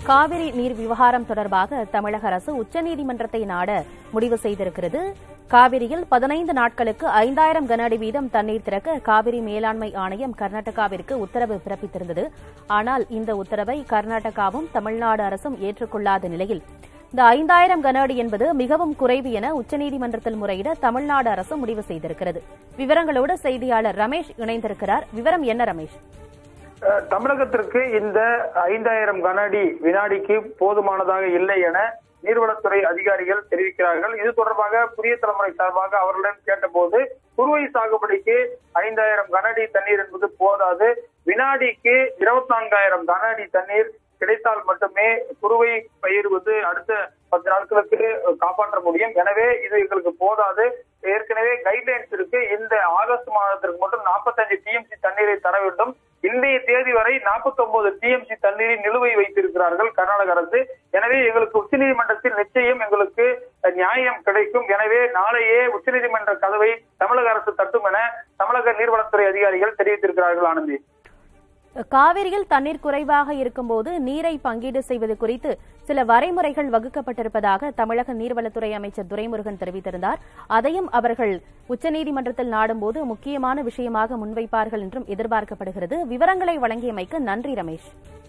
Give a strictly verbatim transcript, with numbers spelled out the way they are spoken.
காவிரி நீர் விவகாரம் தொடர்பாக தமிழக அரசு உச்சநீதிமன்றத்தை நாட முடிவு செய்திருக்கிறது. காவிரியில் பதினைந்து நாட்களுக்கு ஐந்தாயிரம் கன அடி வீதம் தண்ணீர் திறக்க காவிரி மேலாண்மை ஆணையம் கர்நாடகாவிற்கு உத்தரவு பிறப்பித்திருந்தது. ஆனால் இந்த உத்தரவை கர்நாடகாவும் தமிழ்நாடு அரசும் ஏற்றுக்கொள்ளாத நிலையில் இந்த ஐந்தாயிரம் கன அடி என்பது மிகவும் குறைவு என உச்சநீதிமன்றத்தில் முறையிட தமிழ்நாடு அரசு முடிவு செய்திருக்கிறது. விவரங்களோடு செய்தியாளர் ரமேஷ் இணைந்திருக்கிறார். விவரம் என்ன ரமேஷ்? தமிழகத்திற்கு இந்த ஐந்தாயிரம் கன அடி வினாடிக்கு போதுமானதாக இல்லை என நீர்வளத்துறை அதிகாரிகள் தெரிவிக்கிறார்கள். இது தொடர்பாக புதிய தலைமுறை சார்பாக அவர்களிடம் கேட்டபோது குறுவை சாகுபடிக்கு ஐந்தாயிரம் கன அடி தண்ணீர் என்பது போதாது, வினாடிக்கு இருபத்தி நான்காயிரம் கன அடி தண்ணீர் கிடைத்தால் மட்டுமே குறுவை பயிர்வது அடுத்த பத்து நாட்களுக்கு காப்பாற்ற முடியும். எனவே இது எங்களுக்கு போதாது. ஏற்கனவே கைட்லைன்ஸ் இருக்கு. இந்த ஆகஸ்ட் மாதத்திற்கு மட்டும் நாற்பத்தஞ்சு டிஎம்சி தண்ணீரை தர வேண்டும். இன்றைய தேதி வரை நாற்பத்தி ஒன்பது டிஎம்சி தண்ணீரை நிலுவை வைத்திருக்கிறார்கள் கர்நாடக அரசு. எனவே எங்களுக்கு உச்சநீதிமன்றத்தில் நிச்சயம் எங்களுக்கு நியாயம் கிடைக்கும். எனவே நாளையே உச்சநீதிமன்ற கதவை தமிழக அரசு தட்டும் என தமிழக நீர்வளத்துறை அதிகாரிகள் தெரிவித்திருக்கிறார்கள். ஆனந்தி, காவிரியில் தண்ணீர் குறைவாக இருக்கும்போது நீரை பங்கீடு செய்வது குறித்து சில வரைமுறைகள் வகுக்கப்பட்டிருப்பதாக தமிழக நீர்வளத்துறை அமைச்சர் துரைமுருகன் தெரிவித்திருந்தார். அதையும் அவர்கள் உச்சநீதிமன்றத்தில் நாடும்போது முக்கியமான விஷயமாக முன்வைப்பார்கள் என்றும் எதிர்பார்க்கப்படுகிறது. விவரங்களை வழங்கியமைக்கு நன்றி ரமேஷ்.